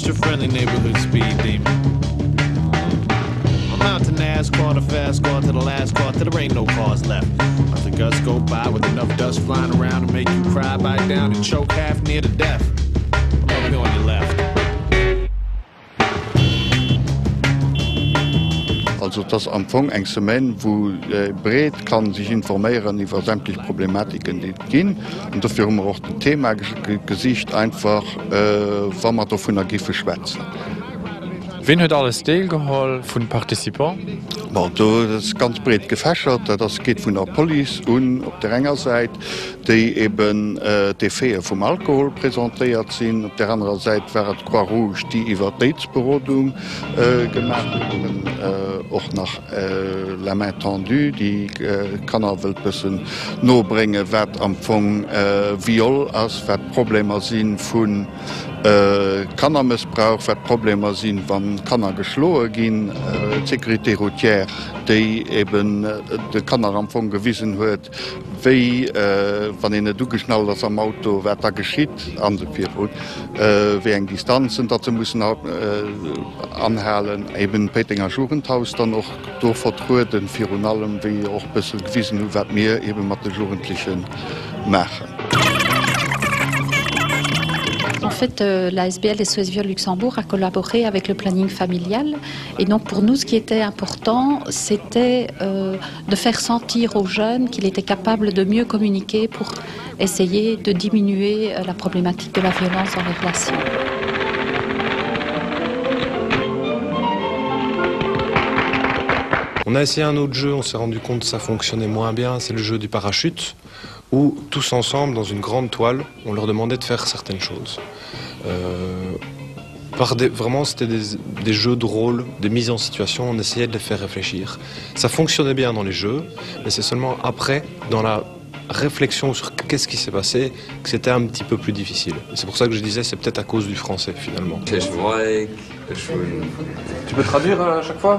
your friendly neighborhood speed demon. I'm out to NASCAR, the fast car, to the last car, till there ain't no cars left. Let the gusts go by with enough dust flying around to make you cry, bite down and choke half near to death. I'm only on your left. Also das am Anfang eng Semaine, wo Bret kann sich informieren über sämtliche Problematiken, die gehen. Und dafür haben wir auch das Thema Gesicht einfach, wenn wir davon Giffe schwätzen. Wen hat alles teilgeholt von Partizipanten? Das ist ganz breit gefächert. Das geht von der Polizei und auf der einen Seite, die eben die Fähre vom Alkohol präsentiert sind. Auf der anderen Seite wäre die Croix-Rouge, die Identitätsberatung gemacht haben. Auch nach La Main Tendue, die kann er ein bisschen nachbringen, was am Anfang Viol ist, was Probleme sind von Kannermissbrauch, was Probleme sind, wenn Kanner geschlagen gehen, Sécurité routière, die eben de Kanner am Anfang gewissen hat, wie, wenn ihnen durchgeschnallt ist am Auto, was da geschieht, wie eng Distanzen dazu müssen anhalten, eben Petinger Jugendhaus dann auch durch vertreten, für allem, wie auch ein bisschen gewissen, was wir eben mit den Jugendlichen machen. En fait, la SBL SOS Viol Luxembourg a collaboré avec le planning familial. Et donc pour nous, ce qui était important, c'était de faire sentir aux jeunes qu'il était capable de mieux communiquer pour essayer de diminuer la problématique de la violence dans les relations. On a essayé un autre jeu, on s'est rendu compte que ça fonctionnait moins bien, c'est le jeu du parachute, où tous ensemble, dans une grande toile, on leur demandait de faire certaines choses. Vraiment, c'était des jeux de rôle, des mises en situation, on essayait de les faire réfléchir. Ça fonctionnait bien dans les jeux, mais c'est seulement après, dans la réflexion sur qu'est-ce qui s'est passé, que c'était un petit peu plus difficile. C'est pour ça que je disais, c'est peut-être à cause du français, finalement. Tu peux traduire à chaque fois ?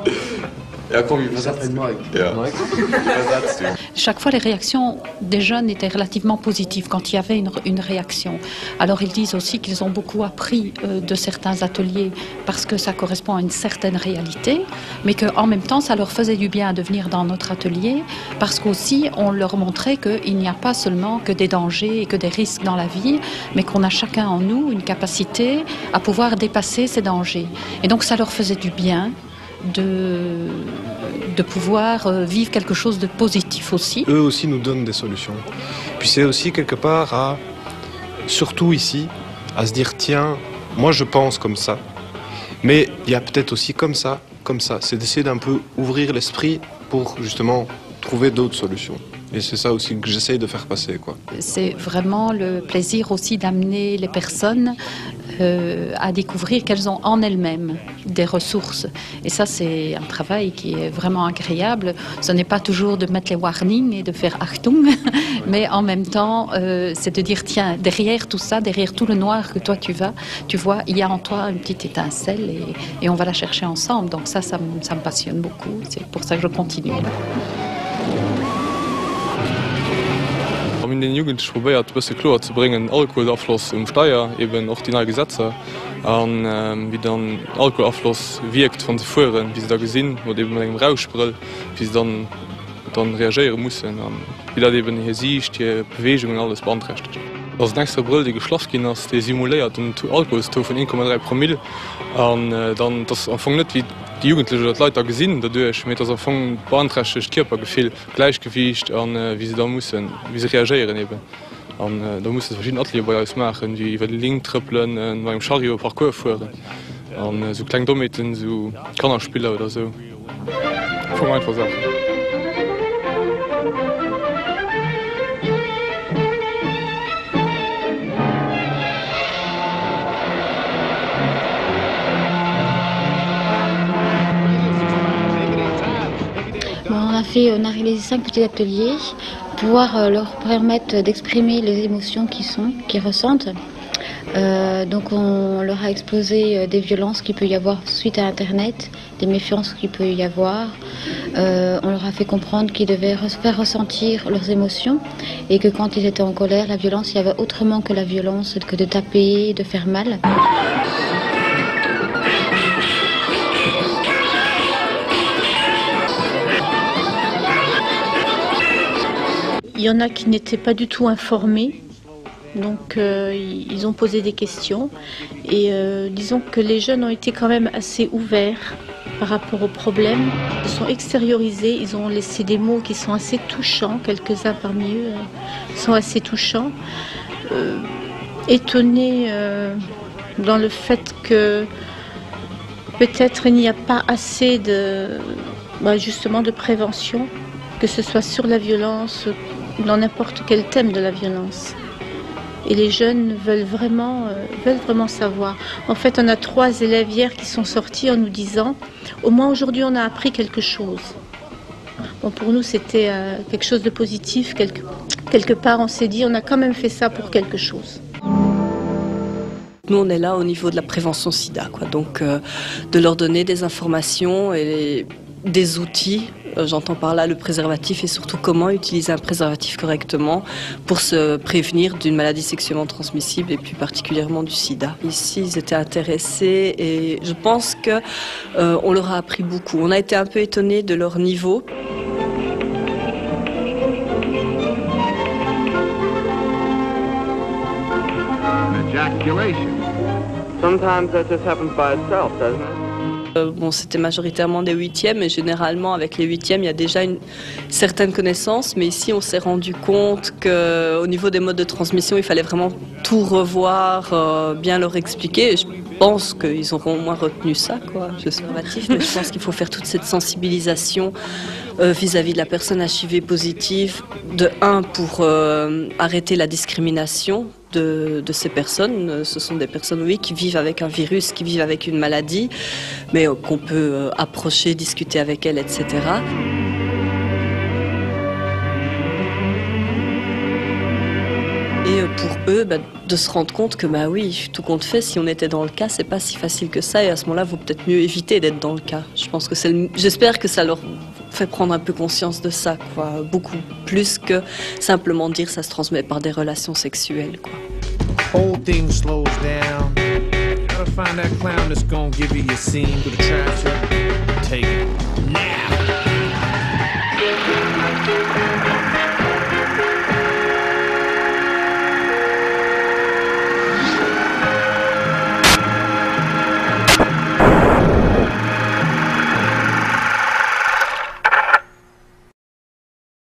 Chaque fois, les réactions des jeunes étaient relativement positives quand il y avait une réaction. Alors, ils disent aussi qu'ils ont beaucoup appris de certains ateliers parce que ça correspond à une certaine réalité, mais qu'en même temps, ça leur faisait du bien de venir dans notre atelier parce qu'aussi, on leur montrait qu'il n'y a pas seulement que des dangers et que des risques dans la vie, mais qu'on a chacun en nous une capacité à pouvoir dépasser ces dangers. Et donc, ça leur faisait du bien de pouvoir vivre quelque chose de positif aussi. Eux aussi nous donnent des solutions. Puis c'est aussi quelque part surtout ici, à se dire tiens, moi je pense comme ça, mais il y a peut-être aussi comme ça. C'est d'essayer d'un peu ouvrir l'esprit pour justement trouver d'autres solutions. Et c'est ça aussi que j'essaye de faire passer, quoi. C'est vraiment le plaisir aussi d'amener les personnes à découvrir qu'elles ont en elles-mêmes des ressources. Et ça, c'est un travail qui est vraiment agréable. Ce n'est pas toujours de mettre les warnings et de faire Achtung, mais en même temps, c'est de dire, tiens, derrière tout ça, derrière tout le noir que toi tu vois, il y a en toi une petite étincelle et on va la chercher ensemble. Donc ça me passionne beaucoup. C'est pour ça que je continue. In den Jugendlichen probiert ein bisschen klar zu bringen, Alkoholabfluss und Steuer, eben auch die neuen Gesetze, wie dann Alkoholabfluss wirkt von den Fahrern, wie sie da gesehen, oder eben mit einem Rauschbrill, wie sie dann reagieren müssen, wie das eben hier siehst, die Bewegung und alles beeinträchtigt. Das nächste Brill, die geschlossen ist, die simuliert einen Alkoholstoff von 1,3 Promille, und dann das Anfang nicht wie die Jugendlichen das Leute gesehen dadurch, mit das Anfang beeinträchtigt Körpergefühl, Gleichgewicht und wie sie da müssen, wie sie reagieren eben. Und da müssen verschiedene Atelier bei uns machen, wie über den Link trippeln, beim Chariot Parcours fahren. Und so kleine Dometen, so Kannerspieler oder so. Von einfach Sachen. On a réalisé 5 petits ateliers pour pouvoir leur permettre d'exprimer les émotions qu'ils ressentent. Donc on leur a exposé des violences qu'il peut y avoir suite à Internet, des méfiances qu'il peut y avoir. On leur a fait comprendre qu'ils devaient faire ressentir leurs émotions et que quand ils étaient en colère, la violence, il y avait autrement que la violence, que de taper, de faire mal. Il y en a qui n'étaient pas du tout informés, donc ils ont posé des questions. Et disons que les jeunes ont été quand même assez ouverts par rapport aux problèmes. Ils sont extériorisés, ils ont laissé des mots qui sont assez touchants, quelques-uns parmi eux sont assez touchants. Étonnés dans le fait que peut-être il n'y a pas assez justement de prévention, que ce soit sur la violence ou dans n'importe quel thème de la violence. Et les jeunes veulent vraiment savoir. En fait, on a 3 élèves hier qui sont sortis en nous disant « Au moins aujourd'hui, on a appris quelque chose ». Bon, pour nous, c'était quelque chose de positif. Quelque part, on s'est dit « On a quand même fait ça pour quelque chose ». Nous, on est là au niveau de la prévention sida, quoi. Donc de leur donner des informations et des outils. J'entends par là le préservatif et surtout comment utiliser un préservatif correctement pour se prévenir d'une maladie sexuellement transmissible et plus particulièrement du sida. Ici, ils étaient intéressés et je pense que on leur a appris beaucoup. On a été un peu étonnés de leur niveau. Sometimes that just happens by itself, doesn't it? Bon, c'était majoritairement des 8e et généralement avec les 8e il y a déjà une certaine connaissance, mais ici on s'est rendu compte qu'au niveau des modes de transmission il fallait vraiment tout revoir, bien leur expliquer. Et je pense qu'ils auront au moins retenu ça, quoi. Mais je pense qu'il faut faire toute cette sensibilisation vis-à-vis de la personne HIV positive, de pour arrêter la discrimination de ces personnes. Ce sont des personnes, oui, qui vivent avec un virus, qui vivent avec une maladie, mais qu'on peut approcher, discuter avec elles, etc. Et pour eux, de se rendre compte que, oui, tout compte fait, si on était dans le cas, c'est pas si facile que ça, et à ce moment-là, il vaut peut-être mieux éviter d'être dans le cas. J'espère que ça leur fait prendre un peu conscience de ça, quoi. Beaucoup plus que simplement dire ça se transmet par des relations sexuelles, quoi. Whole thing slows down. Gotta find that clown that's gonna give you your scene with a trap.